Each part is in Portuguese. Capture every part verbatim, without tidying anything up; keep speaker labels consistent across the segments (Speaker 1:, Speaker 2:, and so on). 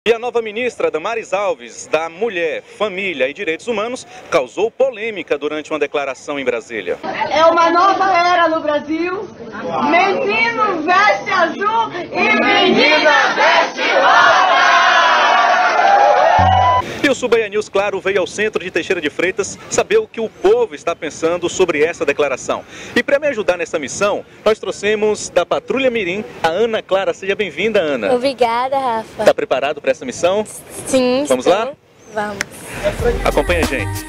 Speaker 1: E a nova ministra Damares Alves, da Mulher, Família e Direitos Humanos, causou polêmica durante uma declaração em Brasília.
Speaker 2: É uma nova era no Brasil. Menino veste azul e menina veste rosa!
Speaker 1: E o Subaia News, claro, veio ao centro de Teixeira de Freitas saber o que o povo está pensando sobre essa declaração. E para me ajudar nessa missão, nós trouxemos da Patrulha Mirim a Ana Clara. Seja bem-vinda, Ana.
Speaker 3: Obrigada, Rafa.
Speaker 1: Está preparado para essa missão?
Speaker 3: Sim.
Speaker 1: Vamos
Speaker 3: estou.
Speaker 1: lá?
Speaker 3: Vamos.
Speaker 1: Acompanha a gente.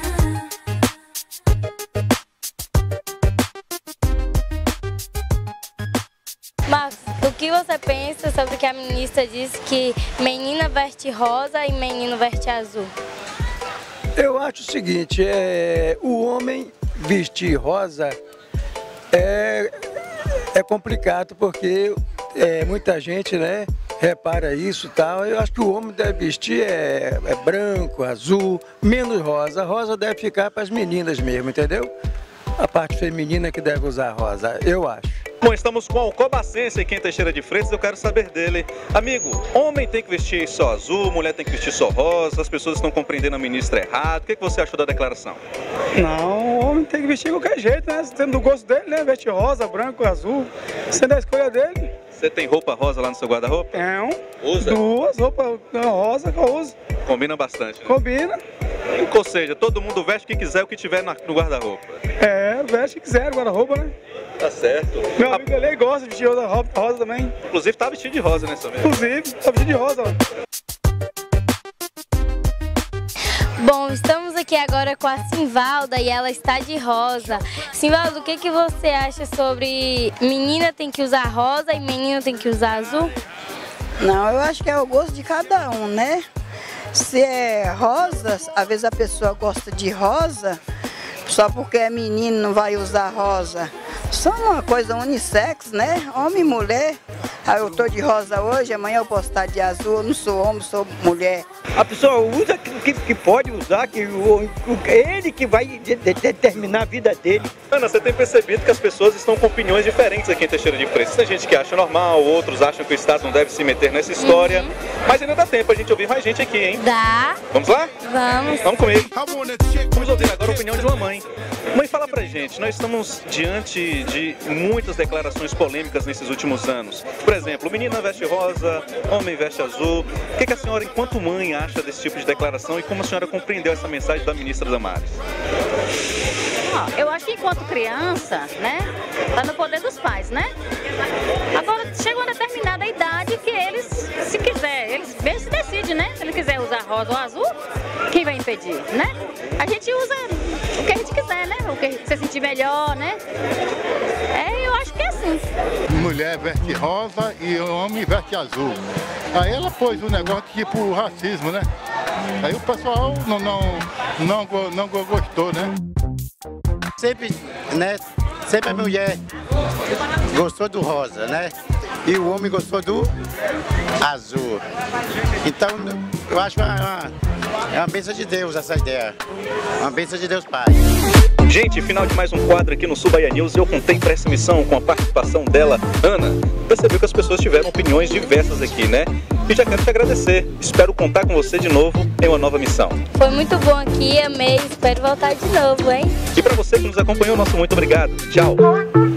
Speaker 3: Marcos, o que você pensa sobre que a ministra disse que menina veste rosa e menino veste azul?
Speaker 4: Eu acho o seguinte, é, o homem vestir rosa é, é complicado porque é, muita gente, né, repara isso e tal. Eu acho que o homem deve vestir é, é branco, azul, menos rosa. A rosa deve ficar para as meninas mesmo, entendeu? A parte feminina que deve usar rosa, eu acho.
Speaker 1: Bom, estamos com o Alcobacense aqui em Teixeira de Freitas, eu quero saber dele. Amigo, homem tem que vestir só azul, mulher tem que vestir só rosa, as pessoas estão compreendendo a ministra errado. O que, que você achou da declaração?
Speaker 5: Não, o homem tem que vestir de qualquer jeito, né? Sendo do gosto dele, né? Veste rosa, branco, azul, sendo a escolha dele.
Speaker 1: Você tem roupa rosa lá no seu guarda-roupa?
Speaker 5: Tem.
Speaker 1: Usa?
Speaker 5: Duas roupas rosa que eu uso.
Speaker 1: Combina bastante, né?
Speaker 5: Combina.
Speaker 1: Ou seja, todo mundo veste o que quiser, o que tiver no guarda-roupa.
Speaker 5: É, veste o que quiser, guarda-roupa, né?
Speaker 1: Tá certo.
Speaker 5: Meu amigo ele gosta de vestir rosa, rosa também.
Speaker 1: Inclusive tá vestido de rosa nessa mesmo.
Speaker 5: Inclusive, tá vestido de rosa, ó.
Speaker 3: Bom, estamos aqui agora com a Simvalda e ela está de rosa. Simvalda, o que, que você acha sobre menina tem que usar rosa e menino tem que usar azul?
Speaker 6: Não, eu acho que é o gosto de cada um, né? Se é rosa, às vezes a pessoa gosta de rosa, só porque é menino não vai usar rosa. Só uma coisa unissex, né? Homem e mulher. Aí eu tô de rosa hoje, amanhã eu posso estar de azul. Eu não sou homem, sou mulher.
Speaker 7: A pessoa usa o que, que pode usar, que o, o, ele que vai de, de, determinar a vida dele.
Speaker 1: Ana, você tem percebido que as pessoas estão com opiniões diferentes aqui em Teixeira de Freitas. Tem gente que acha normal, outros acham que o Estado não deve se meter nessa história. Uhum. Mas ainda dá tempo a gente ouvir mais gente aqui, hein?
Speaker 3: Dá.
Speaker 1: Vamos lá?
Speaker 3: Vamos.
Speaker 1: Vamos comigo. Vamos ouvir agora a opinião de uma mãe. Mãe, fala pra gente, nós estamos diante de muitas declarações polêmicas nesses últimos anos. Por exemplo, menina veste rosa, homem veste azul. O que, que a senhora, enquanto mãe, acha desse tipo de declaração e como a senhora compreendeu essa mensagem da ministra Damares?
Speaker 8: Eu acho que enquanto criança, né, tá no poder dos pais, né? Agora chega uma determinada idade que eles, se quiser, eles mesmo se decidem, né? Se ele quiser usar rosa ou azul, quem vai impedir, né? A gente usa o que a gente quiser, né? O que você sentir melhor, né? É, eu acho que é assim.
Speaker 9: Mulher veste rosa e o homem veste azul. Aí ela pôs um negócio tipo racismo, né? Aí o pessoal não, não, não, não gostou, né?
Speaker 10: Sempre, né? Sempre a mulher gostou do rosa, né? E o homem gostou do azul. Então, eu acho uma, uma, é uma bênção de Deus essa ideia. Uma bênção de Deus Pai.
Speaker 1: Gente, final de mais um quadro aqui no Subaia News. Eu contei para essa missão com a participação dela, Ana. Percebeu que as pessoas tiveram opiniões diversas aqui, né? E já quero te agradecer. Espero contar com você de novo em uma nova missão.
Speaker 3: Foi muito bom aqui, amei. Espero voltar de novo, hein?
Speaker 1: E para você que nos acompanhou, nosso muito obrigado. Tchau.